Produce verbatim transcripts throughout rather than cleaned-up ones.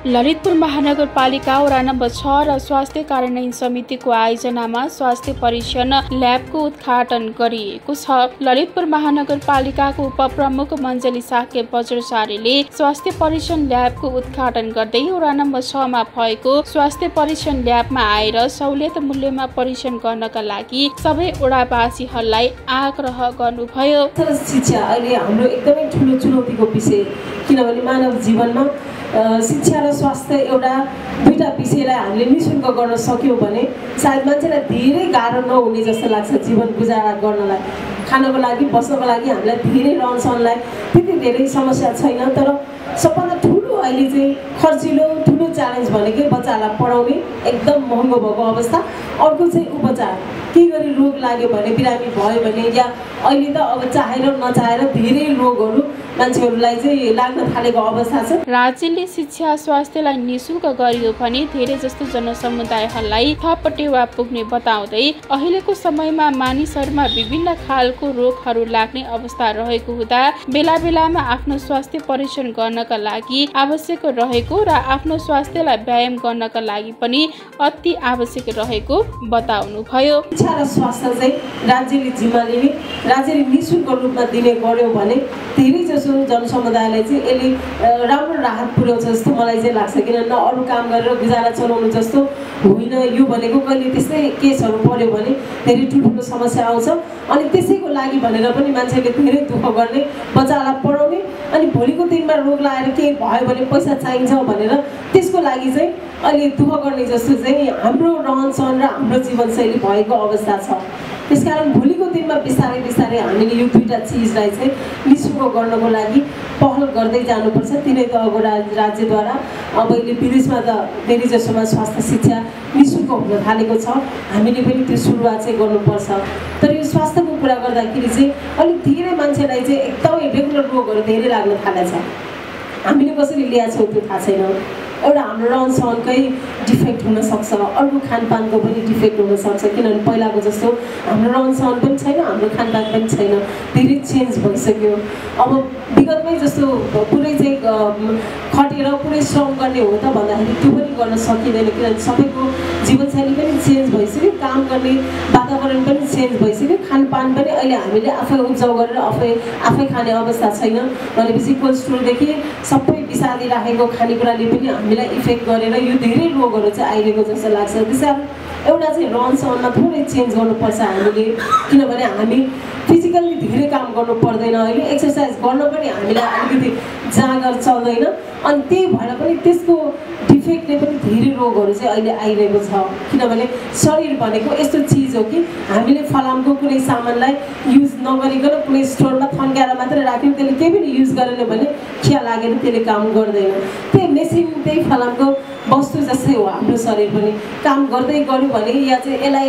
ललितपुर महानगरपालिका वडा नम्बर छ र स्वास्थ्य कार्यान्वयन समितिको आयोजनामा स्वास्थ्य परीक्षण ल्याबको उद्घाटन गरिएको छ। ललितपुर महानगरपालिकाको उपप्रमुख मञ्जली साके बज्रचार्यले स्वास्थ्य परीक्षण ल्याबको उद्घाटन गर्दै वडा नम्बर छ मा भएको स्वास्थ्य परीक्षण ल्याबमा आएर सहुलियत मूल्यमा परीक्षण गर्नका लागि सबै वडावासीहरूलाई आग्रह गर्नुभयो। शिक्षा अहिले हाम्रो एकदमै ठुलो चुनौतीको विषय, किनभने मानव जीवनमा शिक्षा र स्वास्थ्य एउटा दुईटा विषयलाई हामीले निशुल्क गर्न सक्यौँ भने सायद मान्छेलाई धेरै गाह्रो नहुने जस्तो लाग्छ। जीवन गुजारा गर्नलाई, खानको लागि, बस्नको लागि हामीलाई धेरै रहनसहनलाई त्यति धेरै समस्या छैन। तर सबभन्दा ठुलो अहिले चाहिँ खर्चिलो ठुलो च्यालेन्ज भनेकै बच्चालाई पढाउने एकदम महँगो भएको अवस्था। अर्को चाहिँ उपचार, के गरी रोग लाग्यो भने, बिरामी भयो भने, या अहिले त अब चाहेर नचाहेर धेरै रोगहरू मान्छेहरूलाई चाहिँ लाग्न थालेको अवस्था छ। राज्यले शिक्षा स्वास्थ्यलाई निशुल्क गरियो भने धेरै जस्तो जनसमुदायहरूलाई थप टेवा पुग्ने बताउँदै अहिलेको समयमा मानिसहरूमा विभिन्न खालको रोगहरू लाग्ने अवस्था रहेको हुँदा बेला बेलामा आफ्नो स्वास्थ्य परीक्षण गर्नका लागि आवश्यक रहेको र आफ्नो स्वास्थ्यलाई व्यायाम गर्नका लागि पनि अति आवश्यक रहेको बताउनुभयो। शिक्षा र स्वास्थ्य चाहिँ राज्यले जिम्मा लिने, राज्यले निशुल्क रूपमा दिने गर्यो भने धेरै जसो जनसमुदायलाई चाहिँ यसले राम्रो राहत पुर्याउँछ जस्तो मलाई चाहिँ लाग्छ। किनभने अरू काम गरेर गुजारा चलाउनु जस्तो होइन यो भनेको। कहिले त्यस्तै केसहरू पर्यो भने धेरै ठुल्ठुलो समस्या आउँछ, अनि त्यसैको लागि भनेर पनि मान्छेले धेरै दुःख गर्ने, बच्चालाई पढाउने, अनि भोलिको दिनमा रोग लागेर केही भयो भने पैसा चाहिन्छ भनेर त्यसको लागि चाहिँ अहिले दुःख गर्ने जस्तो चाहिँ हाम्रो रहनसहन र हाम्रो जीवनशैली भएको अवस्था छ। त्यसकारण भोलिको दिनमा बिस्तारै बिस्तारै हामीले यो दुईटा चिजलाई चाहिँ निशुल्क गर्नको लागि पहल गर्दै जानुपर्छ। तिनै त अब राज्यद्वारा अब अहिले विदेशमा त धेरै जसोमा स्वास्थ्य शिक्षा निशुल्क हुन थालेको छ, हामीले पनि त्यो सुरुवात चाहिँ गर्नुपर्छ। तर यो स्वास्थ्यको कुरा गर्दाखेरि चाहिँ अलिक धेरै मान्छेलाई चाहिँ एकदमै रेगुलर रोगहरू धेरै लाग्न थालेछ। हामीले कसरी ल्याएको छौँ त्यो थाहा छैन। एउटा हाम्रो रहनसहनकै डिफेक्ट हुनसक्छ, अर्को खानपानको पनि डिफेक्ट हुनसक्छ। किनभने पहिलाको जस्तो हाम्रो रहनसहन पनि छैन, हाम्रो खानपान पनि छैन, धेरै चेन्ज भइसक्यो। अब विगतमै जस्तो पुरै चाहिँ खटेर पुरै श्रम गर्ने हो त भन्दाखेरि त्यो पनि गर्न सकिँदैन। किनभने सबैको जीवनशैली पनि चेन्ज भइसक्यो, काम गर्ने वातावरण पनि चेन्ज भइसक्यो, खानपान पनि अहिले हामीले आफै उब्जाउ गरेर आफै आफै खाने अवस्था छैन भनेपछि कोलेस्ट्रोलदेखि सबै बिसादी राखेको खानेकुराले पनि हामीलाई इफेक्ट गरेर यो धेरै रोगहरू चाहिँ आइरहेको जस्तो लाग्छ। त्यसैले एउटा चाहिँ रहनसहनमा थोरै चेन्ज गर्नुपर्छ हामीले, किनभने हामी फिजिकल्ली धेरै काम गर्नु पर्दैन। अहिले एक्सर्साइज गर्न पनि हामीलाई अलिकति जाँगर चल्दैन, अनि त्यही भएर पनि त्यसको डिफेक्टले पनि धेरै रोगहरू चाहिँ अहिले आइरहेको छ। किनभने शरीर भनेको यस्तो चिज हो कि हामीले फलामको कुनै सामानलाई युज नगरिकन कुनै स्टोरमा थन्काएर मात्रै राख्यौँ, त्यसले केही पनि युज गरेन भने खिया लागेर त्यसले काम गर्दैन। त्यही मेसिन, त्यही फलामको वस्तु जस्तै हो हाम्रो शरीर पनि। काम गर्दै गऱ्यो भने या चाहिँ यसलाई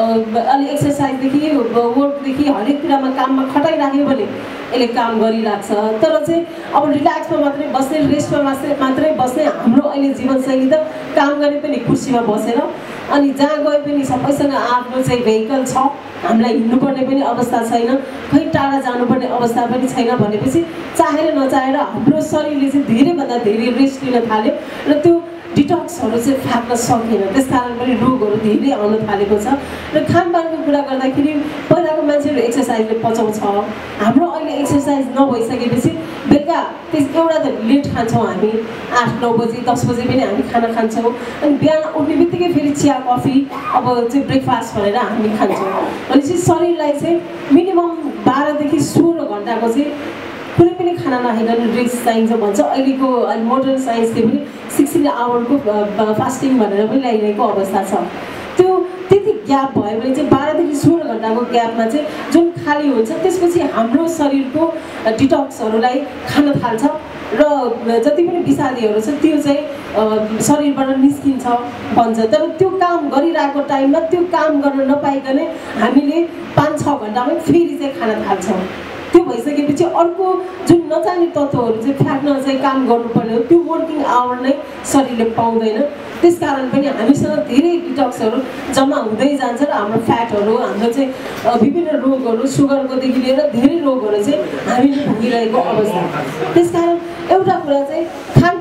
अलि एक्सर्साइजदेखि वर्कदेखि हरेक कुरामा काममा खटाइराख्यो भने यसले काम गरिराख्छ। तर चाहिँ अब रिल्याक्समा मात्रै बस्ने, रेस्टमा मात्रै मात्रै बस्ने हाम्रो अहिले जीवनशैली त काम गर्ने पनि कुर्सीमा बसेर, अनि जहाँ गए पनि सबैसँग आफ्नो चाहिँ भेहिकल छ, हामीलाई हिँड्नुपर्ने पनि अवस्था छैन, खै टाढा जानुपर्ने अवस्था पनि छैन भनेपछि चाहेर नचाहेर हाम्रो शरीरले चाहिँ धेरैभन्दा धेरै रेस्ट लिन थाल्यो र त्यो डिटक्सहरू चाहिँ फ्याक्न सकेन। त्यस कारण पनि रोगहरू धेरै आउन थालेको छ। र खानपानको कुरा गर्दाखेरि पहिलाको मान्छेहरू एक्सर्साइजले पचाउँछ, हाम्रो अहिले एक्सर्साइज नभइसकेपछि बेलुका त्यस एउटा त लेट खान्छौँ हामी, आठ नौ बजी दस बजी पनि हामी खाना खान्छौँ, अनि बिहान उठ्ने बित्तिकै फेरि चिया कफी अब चाहिँ ब्रेकफास्ट भनेर हामी खान्छौँ। भनेपछि शरीरलाई चाहिँ मिनिमम बाह्रदेखि सोह्र घन्टाको चाहिँ कुनै पनि खाना नखाइकन रेस्ट चाहिन्छ भन्छ। अहिलेको मोडर्न साइन्सले पनि सिक्सटिन आवरको फास्टिङ भनेर पनि ल्याइरहेको अवस्था छ। त्यो त्यति ग्याप भयो भने चाहिँ बाह्रदेखि सोह्र घन्टाको ग्यापमा चाहिँ जुन खाली हुन्छ त्यसपछि हाम्रो शरीरको डिटक्सहरूलाई खान थाल्छ र जति पनि विषादीहरू छ त्यो चाहिँ शरीरबाट निस्किन्छ भन्छ। तर त्यो काम गरिरहेको टाइममा त्यो काम गर्न नपाइकन हामीले पाँच छ घन्टामै फेरि चाहिँ खान थाल्छौँ। त्यो भइसकेपछि अर्को जुन नचाहिने तत्त्वहरू चाहिँ फ्याक्न चाहिँ काम गर्नुपर्ने हो, त्यो वर्किङ आवर नै शरीरले पाउँदैन। त्यसकारण पनि हामीसँग धेरै डिटक्सहरू जम्मा हुँदै जान्छ र हाम्रो फ्याटहरू, हाम्रो चाहिँ विभिन्न रोगहरू, सुगरकोदेखि लिएर धेरै रोगहरू चाहिँ हामीले भोगिरहेको अवस्था। त्यसकारण एउटा कुरा चाहिँ खानपान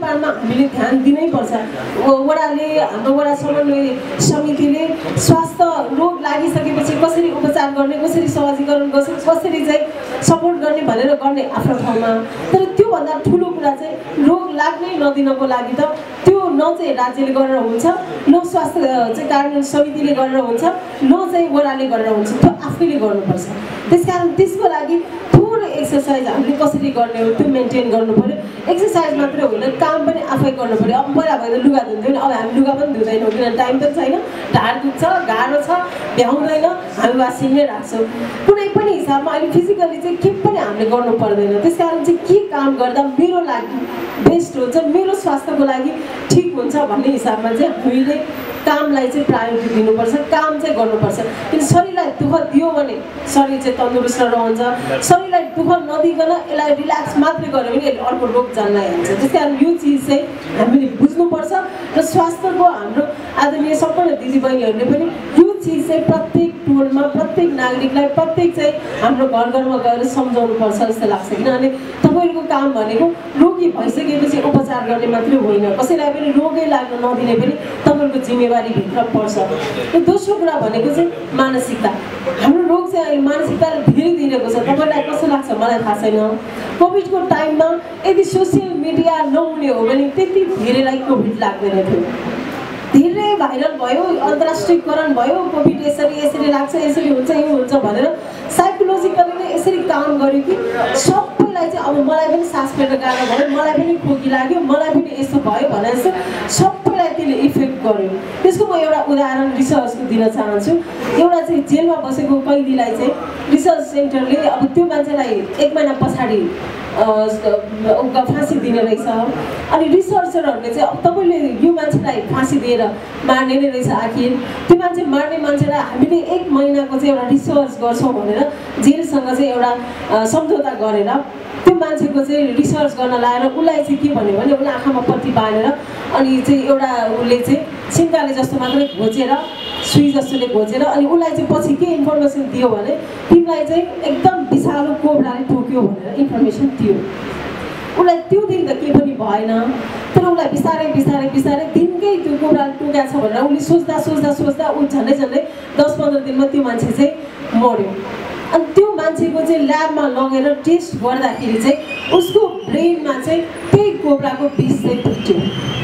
सुदूरपारमा हामीले ध्यान दिनैपर्छ। वडाले हाम्रो वडा समन्वय समितिले स्वास्थ्य रोग लागिसकेपछि कसरी उपचार गर्ने, कसरी सहजीकरण गर्छ, कसरी चाहिँ सपोर्ट गर्ने भनेर गर्ने आफ्नो ठाउँमा। तर त्योभन्दा ठुलो कुरा चाहिँ रोग लाग्नै नदिनको लागि त त्यो न चाहिँ राज्यले गरेर हुन्छ, न स्वास्थ्य चाहिँ कार्यान्वयन समितिले गरेर हुन्छ, न चाहिँ वडाले गरेर हुन्छ, त्यो आफैले गर्नुपर्छ। त्यसकारण त्यसको लागि थोरै एक्सर्साइज हामीले कसरी गर्ने हो त्यो मेन्टेन गर्नु पर्यो। एक्सर्साइज मात्रै होइन, काम पनि आफै गर्नु पर्यो। अब पहिला भएर लुगा धुन्थ्यौँ नि, अब हामी लुगा पनि धुँदैनौँ किनभने टाइम पनि छैन, ढाड दुख्छ, गाह्रो छ, भ्याउँदैन, हामी वासिङ नै राख्छौँ। कुनै पनि हिसाबमा अहिले फिजिकली चाहिँ के पनि हामीले गर्नु पर्दैन। त्यस कारण चाहिँ के काम गर्दा मेरो लागि बेस्ट हुन्छ, मेरो स्वास्थ्यको लागि ठिक हुन्छ भन्ने हिसाबमा चाहिँ हामीले कामलाई चाहिँ प्रायोरिटी दिनुपर्छ, काम चाहिँ गर्नुपर्छ। किन शरीरलाई दुःख दियो भने शरीर चाहिँ तन्दुरुस्त रहन्छ। शरीरलाई दुःख नदिकन यसलाई रिल्याक्स मात्रै गऱ्यो भने यसले अर्को रोग जन्म हाल्छ। त्यस कारण यो चिज चाहिँ हामीले बुझ्नुपर्छ र स्वास्थ्यको हाम्रो आदरणीय सम्पूर्ण दिदीबहिनीहरूले पनि यो चिज चाहिँ प्रत्येक टोलमा प्रत्येक नागरिकलाई प्रत्येक चाहिँ हाम्रो घर घरमा गएर सम्झाउनुपर्छ जस्तो लाग्छ। किनभने तपाईँहरूको काम भनेको रोगी भइसकेपछि उपचार गर्ने मात्रै होइन, कसैलाई पनि रोगै लाग्न नदिने पनि तपाईँहरूको जिम्मेवारी भित्र पर्छ। र दोस्रो कुरा भनेको चाहिँ मानसिकता। हाम्रो रोग चाहिँ अहिले मानसिकताले धेरै दिइरहेको छ। तपाईँलाई कस्तो लाग्छ मलाई थाहा छैन। कोभिडको टाइममा यदि सोसियल मिडिया नहुने हो भने त्यति धेरैलाई कोभिड लाग्दैन थियो। धेरै भाइरल भयो, अन्तर्राष्ट्रियकरण भयो, कोभिड यसरी यसरी लाग्छ, यसरी हुन्छ, यो हुन्छ भनेर साइकोलोजिकली नै यसरी काम गर्यो कि सबैलाई चाहिँ अब मलाई पनि सास फेर्न गाह्रो भयो, मलाई पनि खोकी लाग्यो, मलाई पनि यस्तो भयो भनेर चाहिँ सबैलाई त्यसले इफेक्ट गर्यो। त्यसको म एउटा उदाहरण रिसर्चको दिन चाहन्छु। एउटा चाहिँ जेलमा बसेको कैदीलाई चाहिँ रिसर्च सेन्टरले अब त्यो मान्छेलाई एक महिना पछाडि उनका फाँसी दिने रहेछ। अनि रिसर्चरहरूले चाहिँ अब तपाईँले यो मान्छेलाई फाँसी दिएर मार्ने नै रहेछ, आखिर त्यो मान्छे मार्ने मान्छेलाई हामीले एक महिनाको चाहिँ एउटा रिसर्च गर्छौँ भनेर जेलसँग चाहिँ एउटा सम्झौता गरेर त्यो मान्छेको चाहिँ रिसर्च गर्न लाएर उसलाई चाहिँ के भन्यो भने उसलाई आँखामा पट्टी बाँधेर अनि चाहिँ एउटा उसले चाहिँ सिन्काले जस्तो मात्रै घोचेर सुई जस्तोले घोचेर अनि उसलाई चाहिँ पछि के इन्फर्मेसन दियो भने तिमीलाई चाहिँ एकदम विषालु कोब्राले टोक्यो भनेर इन्फर्मेसन दियो। उसलाई त्यो दिन त केही पनि भएन, तर उसलाई बिस्तारै बिस्तारै बिस्तारै दिनकै त्यो कोब्राले टोकेको छ भनेर उसले सोच्दा सोच्दा सोच्दा ऊ झन्डै झन्डै दस पन्ध्र दिनमा त्यो मान्छे चाहिँ मर्यो। अनि त्यो मान्छेको चाहिँ ल्याबमा लगेर टेस्ट गर्दाखेरि चाहिँ उसको ब्रेनमा चाहिँ त्यही कोब्राको विष चाहिँ फुट्यो।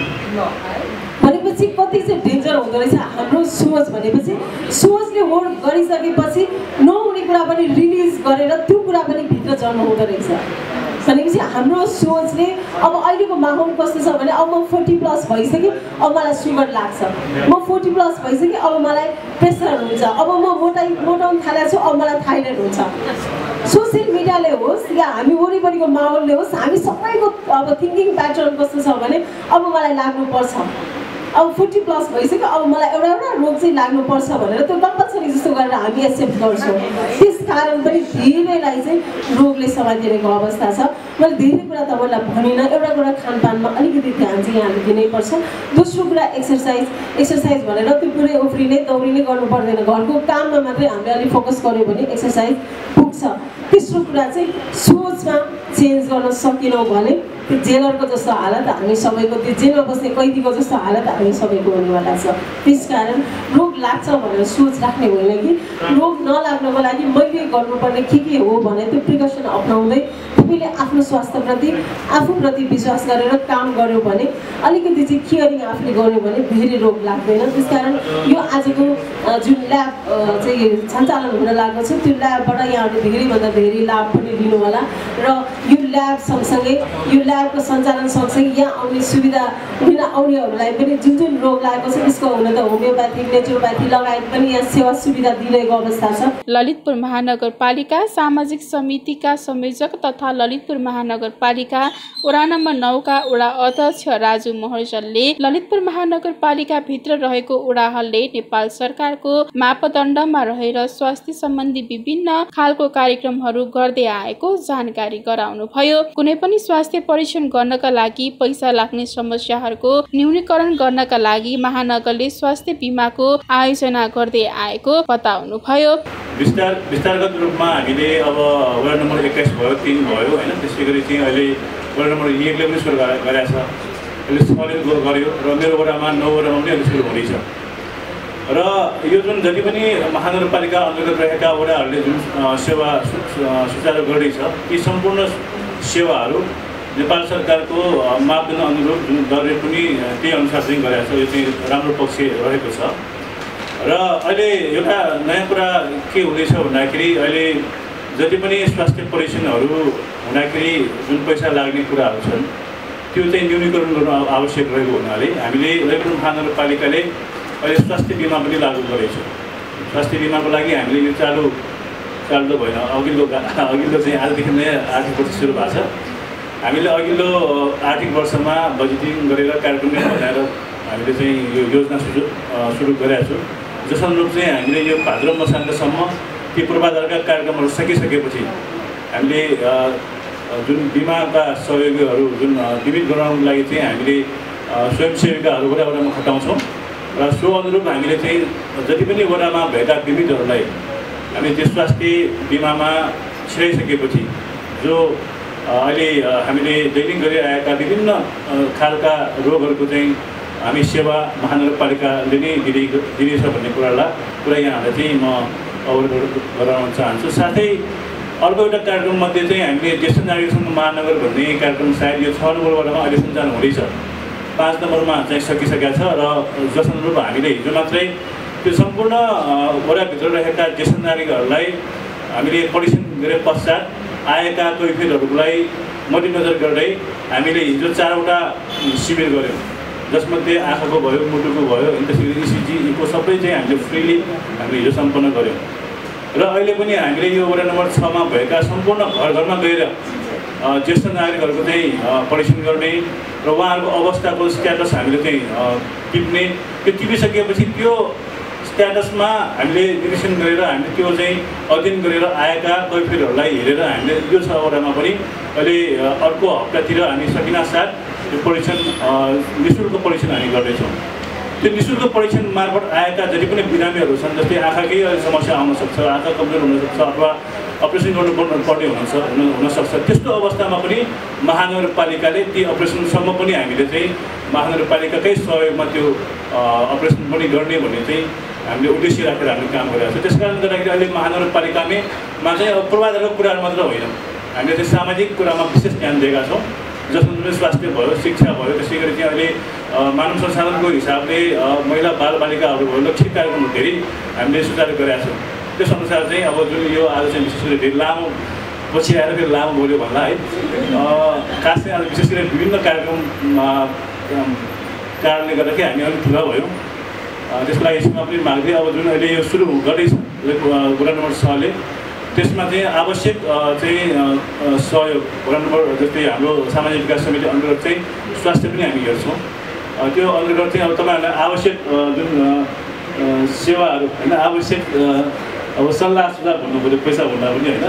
भनेपछि कति चाहिँ डेन्जर हुँदो रहेछ हाम्रो सोच। भनेपछि सोचले वर्क गरिसकेपछि नहुने कुरा पनि रिलिज गरेर त्यो कुरा पनि भित्र जन्म हुँदो रहेछ। भनेपछि हाम्रो सोचले अब अहिलेको माहौल कस्तो छ भने अब म फोर्टी प्लस भइसकेँ, अब मलाई सुगर लाग्छ, म फोर्टी प्लस भइसकेँ, अब मलाई प्रेसर हुन्छ, अब म मोटाइ मोटाउन थालेको छु, अब मलाई थाइरोइड हुन्छ। सोसियल मिडियाले होस् या हामी वरिपरिको माहौलले होस्, हामी सबैको अब थिङ्किङ प्याटर्न कस्तो छ भने अब मलाई लाग्नुपर्छ, अब फोर्टी प्लस भइसक्यो, अब मलाई एउटा एउटा रोग चाहिँ लाग्नुपर्छ भनेर त्यो कम्पलसरी जस्तो गरेर हामी एक्सेप्ट गर्छौँ। त्यस कारण पनि धेरैलाई चाहिँ रोगले समातिरहेको अवस्था छ। मैले धेरै कुरा तपाईँलाई भनिनँ, एउटा कुरा खानपानमा अलिकति ध्यान चाहिँ यहाँले दिनैपर्छ। दोस्रो कुरा एक्सर्साइज। एक्सर्साइज भनेर त्यो पुरै उफ्रिने दौडिने गर्नु पर्दैन, घरको काममा मात्रै हामीले अलिक फोकस गऱ्यो भने एक्सर्साइज पुग्छ। तेस्रो कुरा चाहिँ सोचमा चेन्ज गर्न सकेनौँ भने त्यो जेलरको जस्तो हालत हामी सबैको, त्यो जेलमा बस्ने कैदीको जस्तो हालत हामी सबैको हुनेवाला छ। त्यसकारण रोग लाग्छ भनेर सोच राख्ने होइन कि रोग नलाग्नको लागि मैले गर्नुपर्ने के के हो भने त्यो प्रिकसन अप्नाउँदै तपाईँले आफ्नो स्वास्थ्यप्रति आफूप्रति विश्वास गरेर काम गर्यो भने अलिकति चाहिँ केयरिङ आफूले गर्यो भने धेरै रोग लाग्दैन। त्यसकारण यो आजको जुन ल्याब चाहिँ सञ्चालन हुन लागेको छ त्यो ल्याबबाट यहाँहरूले धेरैभन्दा धेरै लाभ पनि लिनु होला र यो ल्याब सँगसँगै यो ल्याबको सञ्चालन सँगसँगै यहाँ आउने सुविधा लिन आउनेहरूलाई पनि जुन जुन रोग लागेको छ त्यसको हुन त होमियोप्याथिक नेचुरोप्याथी लगायत पनि यहाँ सेवा सुविधा दिइरहेको अवस्था छ। ललितपुर महानगरपालिका सामाजिक समितिका संयोजक तथा ललितपुर महानगरपालिका वडा नम्बर नौ का वडा अध्यक्ष राजु महर्जलले ललितपुर महानगरपालिका भित्र रहेको वडाहरूले नेपाल सरकारको मापदण्डमा रहेर स्वास्थ्य सम्बन्धी विभिन्न खालको कार्यक्रमहरू गर्दै आएको जानकारी गराउनु भयो। कुनै पनि स्वास्थ्य परीक्षण गर्नका लागि पैसा लाग्ने समस्याहरूको न्यूनीकरण गर्नका लागि महानगरले स्वास्थ्य बीमाको आयोजना गर्दै आएको बताउनु भयो। विस्तार विस्तारगत रूपमा हामीले अब वडा नम्बर एक्काइस भयो, तीन भयो होइन, त्यसै गरी चाहिँ अहिले वडा नम्बर एकले पनि सुरु गरेको छ। यसले समेत गर्यो र मेरो वडामा नौ वडामा पनि अहिले सुरु हुँदैछ र यो जुन जति पनि महानगरपालिका अन्तर्गत रहेका वडाहरूले जुन सेवा सुचारू गर्दैछ ती सम्पूर्ण सेवाहरू नेपाल सरकारको मापदण्ड अनुरूप जुन दरले पनि त्यही अनुसार चाहिँ गरेको छ। यो चाहिँ राम्रो पक्ष रहेको छ र अहिले एउटा नयाँ कुरा के हुँदैछ भन्दाखेरि अहिले जति पनि स्वास्थ्य परीक्षणहरू हुँदाखेरि जुन पैसा लाग्ने कुराहरू छन् त्यो चाहिँ न्यूनीकरण गर्नु आवश्यक रहेको हुनाले हामीले ललितपुर महानगरपालिकाले अहिले स्वास्थ्य बिमा पनि लागू गरेको छ। स्वास्थ्य बिमाको लागि हामीले यो चालु चालु त भएन अघिल्लो अघिल्लो चाहिँ आजदेखि नयाँ आर्थिक वर्ष सुरु भएको छ। हामीले अघिल्लो आर्थिक वर्षमा बजेटिङ गरेर कार्यक्रम बनाएर हामीले चाहिँ यो योजना सुरु सुरु गरेका छौँ। जस अनुरूप चाहिँ हामीले यो भाद्र मसान्तसम्म ती पूर्वाधारका कार्यक्रमहरू सकिसकेपछि हामीले जुन बिमाका सहयोगीहरू जुन बिमित गराउनको लागि चाहिँ हामीले स्वयंसेविकाहरू वडा वडामा खटाउँछौँ र सो अनुरूप हामीले चाहिँ जति पनि वडामा भएका बिमितहरूलाई हामी त्यो स्वास्थ्य बिमामा छिराइसकेपछि जो अहिले हामीले दैनिक गरिआएका विभिन्न खालका रोगहरूको चाहिँ हामी सेवा महानगरपालिकाले नै दिने दिनेछ भन्ने कुरालाई पुरा यहाँहरूलाई चाहिँ म अवगत गराउन चाहन्छु। साथै अर्को एउटा कार्यक्रममध्ये चाहिँ हामीले ज्येष्ठ नागरिकसँग महानगर भन्ने कार्यक्रम सायद यो छ नम्बर वडामा अहिले सञ्चालन हुँदैछ। पाँच नम्बरमा चाहिँ सकिसकेका छ र जस अनुरूप हामीले हिजो मात्रै त्यो सम्पूर्ण वडाभित्र रहेका ज्येष्ठ नागरिकहरूलाई हामीले परीक्षण गरे पश्चात आएका कैफियतहरूलाई मध्यनजर गर्दै हामीले हिजो चारवटा शिविर गऱ्यौँ जसमध्ये आँखाको भयो मुटुको भयो त्यसरी इसिजी इको सबै चाहिँ हामीले फ्रीली हामीले हिजो सम्पन्न गऱ्यौँ र अहिले पनि हामीले यो वडा नम्बर छमा भएका सम्पूर्ण घर घरमा गएर ज्येष्ठ नागरिकहरूको चाहिँ परीक्षण गर्ने र उहाँहरूको अवस्थाको स्ट्याटस हामीले चाहिँ टिप्ने त्यो टिपिसकेपछि त्यो स्ट्याटसमा हामीले निरीक्षण गरेर हामीले त्यो चाहिँ अध्ययन गरेर आएका कैफियतहरूलाई हेरेर हामीले यो छ वडामा पनि अहिले अर्को हप्तातिर हामी सकिनासाथ त्यो परीक्षण निःशुल्क परीक्षण हामी गर्दैछौँ। त्यो निःशुल्क परीक्षण मार्फत आएका जति पनि बिरामीहरू छन् जस्तै आँखाकै समस्या आउन सक्छ, आँखा कमजोर हुनसक्छ अथवा अपरेसन गर्नुपर्ने पर्ने हुनसक्छ हुनसक्छ त्यस्तो अवस्थामा पनि महानगरपालिकाले ती अपरेसनसम्म पनि हामीले चाहिँ महानगरपालिकाकै सहयोगमा त्यो अपरेसन पनि गर्ने भन्ने चाहिँ हामीले उद्देश्य राखेर हामीले काम गरिरहेको छ। त्यस कारणले गर्दाखेरि अहिले महानगरपालिकामा चाहिँ अब पूर्वाधारको कुराहरू मात्र होइन हामीले चाहिँ सामाजिक कुरामा विशेष ध्यान दिएका छौँ जसमा स्वास्थ्य भयो, शिक्षा भयो, त्यसै गरी चाहिँ अहिले मानव संसाधनको हिसाबले महिला बालबालिकाहरू भयो लक्षित कार्यक्रमहरू धेरै हामीले सुचारू गरेका छौँ। त्यस अनुसार चाहिँ अब जुन यो आज चाहिँ विशेष गरी धेरै लामो पछि आएर फेरि लामो बोल्यो भन्ला है खास चाहिँ आज विशेष गरी विभिन्न कार्यक्रम कारणले गर्दाखेरि हामी अलिक ठुला भयौँ। त्यसको लागि यसमा पनि माग्दै अब जुन अहिले यो सुरु गर्दैछ वडा नम्बर छले त्यसमा चाहिँ आवश्यक चाहिँ सहयोग वडा नम्बर जस्तै हाम्रो सामाजिक विकास समिति अन्तर्गत चाहिँ स्वास्थ्य पनि हामी हेर्छौँ। त्यो अन्तर्गत चाहिँ अब तपाईँहरूलाई आवश्यक जुन सेवाहरू होइन आवश्यक अब सल्लाह सुझाव भन्नु पऱ्यो पैसा भन्दा पनि होइन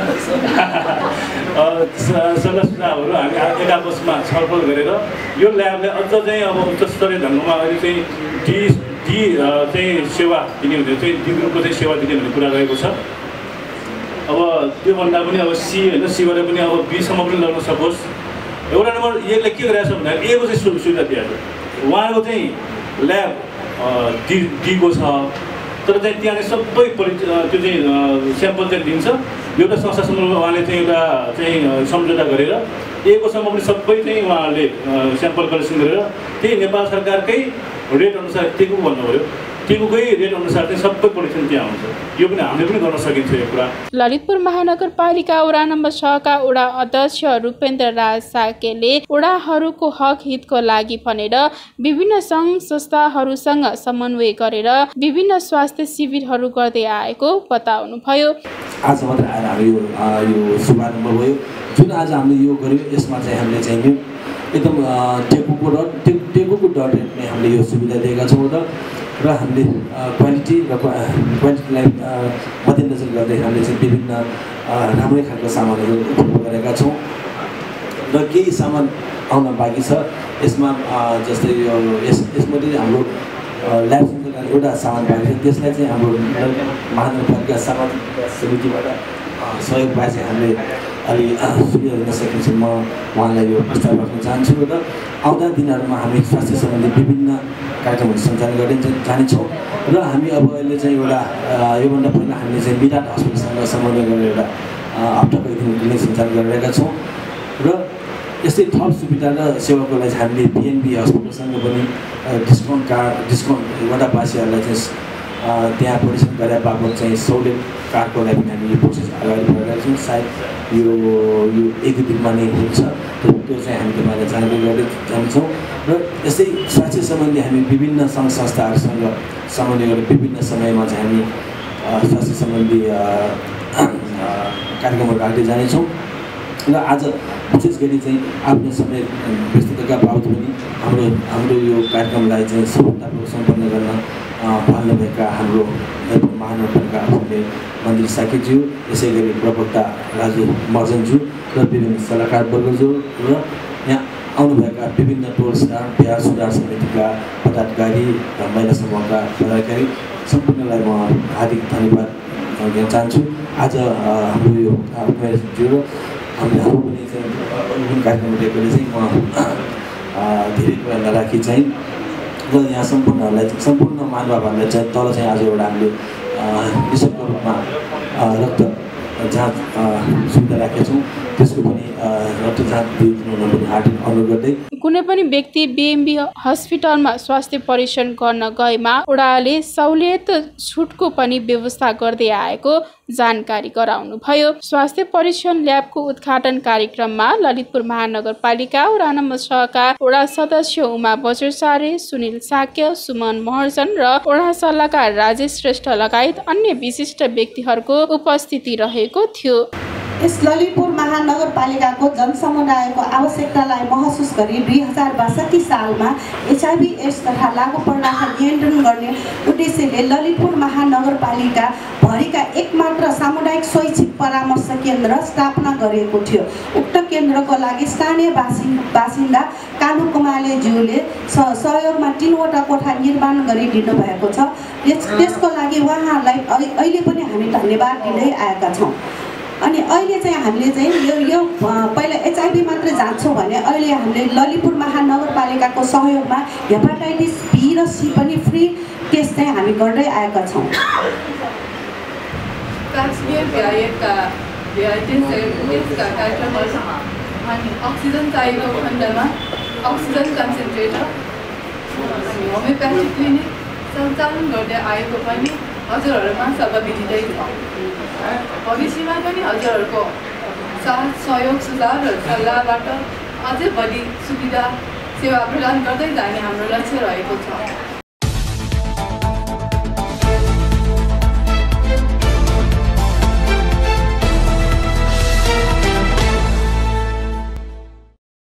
सल्लाह सुझावहरू हामी एक आपसमा छलफल गरेर यो ल्याबले अझ चाहिँ अब उच्च स्तरीय ढङ्गमा अहिले चाहिँ डी डी चाहिँ सेवा दिने भने चाहिँ डी ग्रुपको चाहिँ सेवा दिने भन्ने कुरा रहेको छ। अब त्योभन्दा पनि अब सी होइन सीबाट पनि अब बीसम्म पनि लग्न सकोस्। एउटा नम्बर एकले के गरिरहेको छ भन्दाखेरि एको चाहिँ सुविधा दिएको छ उहाँको चाहिँ ल्याब डी डीको छ तर चाहिँ त्यहाँ सबै परि त्यो चाहिँ स्याम्पल चाहिँ दिन्छ एउटा संस्थासँग उहाँले चाहिँ एउटा चाहिँ सम्झौता गरेर एकोसम्म पनि सबै चाहिँ उहाँहरूले स्याम्पल कलेक्सन गरेर त्यही नेपाल सरकारकै रेट अनुसार टेकु भन्नु पऱ्यो टेकुकै रेट अनुसार चाहिँ सबै परीक्षण त्यहाँ हुन्छ। यो पनि हामीले पनि गर्न सकिन्छ यो कुरा। ललितपुर महानगरपालिका वडा नम्बर छका वडा अध्यक्ष रूपेन्द्र राज साकेले वडाहरूको हक हितको लागि भनेर विभिन्न सङ्घ संस्थाहरूसँग समन्वय गरेर विभिन्न स्वास्थ्य शिविरहरू गर्दै आएको बताउनुभयो। आज मात्र आएर हामी यो यो शुभारम्भ भयो जुन आज हामीले यो गर्यो यसमा चाहिँ हामीले चाहिँ एकदम टेकुको डट टेकुको डट रेटमै हामीले यो सुविधा दिएका छौँ र र हामीले क्वालिटी र क्वालिटीलाई मध्यनजर गर्दै हामीले चाहिँ विभिन्न राम्रै खालको सामानहरू उपलब्ध गरेका छौँ र केही सामान आउन बाँकी छ। यसमा जस्तै यो यस यसमध्ये हाम्रो ल्याब एउटा सामान बाँकी छ त्यसलाई चाहिँ हाम्रो महानगरपालिका सामाजिक विकास समितिबाट सहयोग भए चाहिँ हामीले अलि सुविधा दिन सकिन्छ। म उहाँलाई यो प्रस्ताव राख्न चाहन्छु र आउँदा दिनहरूमा हामी स्वास्थ्य सम्बन्धी विभिन्न कार्यक्रमहरू सञ्चालन गर्ने जानेछौँ र हामी अब अहिले चाहिँ एउटा योभन्दा पहिला हामीले चाहिँ विराट हस्पिटलसँग समन्वय गरेर एउटा हप्ताको एक दिन क्लिनिक सञ्चालन गरिरहेका छौँ र यस्तै थप सुविधा र सेवाको लागि हामीले बिएनबी हस्पिटलसँग पनि डिस्काउन्ट कार्ड डिस्काउन्ट वडावासीहरूलाई चाहिँ त्यहाँ परीक्षण गरे बापत चाहिँ सहुलियत कार्डको लागि पनि हामी यो प्रोसेस अगाडि बढाइरहेका छौँ। सायद यो यो एक दुई दिनमा नै हुन्छ, त्यो चाहिँ हामी तपाईँलाई जानकारी गर्दै जान्छौँ र यस्तै स्वास्थ्य सम्बन्धी हामी विभिन्न सङ्घ संस्थाहरूसँग समन्वय गरेर विभिन्न समयमा चाहिँ हामी स्वास्थ्य सम्बन्धी कार्यक्रमहरू राख्दै जानेछौँ र आज विशेष गरी चाहिँ आफ्नो समय व्यस्तताका बावजुद पनि हाम्रो हाम्रो यो कार्यक्रमलाई चाहिँ सफलतापूर्वक सम्पन्न गर्न पाल्नुभएका हाम्रो महानगरपालिका आफूले मन्दिर साकेज्यू, यसै गरी प्रवक्ता राजु मर्जनज्यू र विभिन्न सल्लाहकारवर्गज्यू र यहाँ आउनुभएका विभिन्न टोल स्टार बिहार सुधार समितिका पदाधिकारी र महिला समूहका पदाधिकारी सम्पूर्णलाई म हार्दिक धन्यवाद दिन चाहन्छु। आज हाम्रो यो ज्यू र हामीहरू पनि चाहिँ विभिन्न कार्यक्रम दिएकोले चाहिँ म धेरै कुरा नराखी चाहिँ र यहाँ सम्पूर्णहरूलाई सम्पूर्ण महानुभावहरूलाई चाहिँ तल चाहिँ आज एउटा हामीले निःशुल्क रूपमा रक्त जाँच सुविधा राखेका छौँ, त्यसको पनि रक्त जाँच दिनु पनि हार्दिक अनुरोध गर्दै कुनै पनि व्यक्ति बिएमबी हस्पिटलमा स्वास्थ्य परीक्षण गर्न गएमा ओडाले सहुलियत छुटको पनि व्यवस्था गर्दै आएको जानकारी गराउनु भयो। स्वास्थ्य परीक्षण ल्याबको उद्घाटन कार्यक्रममा ललितपुर महानगरपालिका वडा नम्बर छका वडा सदस्य उमा बजरसारे, सुनिल साक्य, सुमन महर्जन र वडा सल्लाहकार राजेश श्रेष्ठ लगायत अन्य विशिष्ट व्यक्तिहरूको उपस्थिति रहेको थियो। यस ललितपुर महानगरपालिकाको जनसमुदायको आवश्यकतालाई महसुस गरी दुई हजार बासठी सालमा एचआइभी एड्स तथा लागु पर्दाका नियन्त्रण गर्ने उद्देश्यले ललितपुर महानगरपालिका भरिका एकमात्र सामुदायिक स्वैच्छिक परामर्श केन्द्र स्थापना गरिएको थियो। उक्त केन्द्रको लागि स्थानीय बासिन्दा कानु कुमाले ज्यूले सहयोगमा तीनवटा कोठा निर्माण गरिदिनु भएको छ। त्यसको लागि उहाँहरूलाई अहिले पनि हामी धन्यवाद दिँदै आएका छौँ। अनि अहिले चाहिँ हामीले चाहिँ यो यो पहिला एचआइभी मात्र जान्छौँ भने अहिले हामीले ललितपुर महानगरपालिकाको सहयोगमा हेपाटाइटिस बी र सी पनि फ्री टेस्ट चाहिँ हामी गर्दै आएका छौँ। अक्सिजन चाहिएको खण्डमा अक्सिजन कन्सन्ट्रेटर अनि होमियोप्याथी क्लिनिक सञ्चालन गर्दै आएको पनि हजुरहरूमा सर्वविदितै छ। भविष्यमा पनि हजुरहरूको साथ सहयोग सुझाव र सल्लाहबाट अझै बढी सुविधा सेवा प्रदान गर्दै जाने हाम्रो लक्ष्य रहेको छ।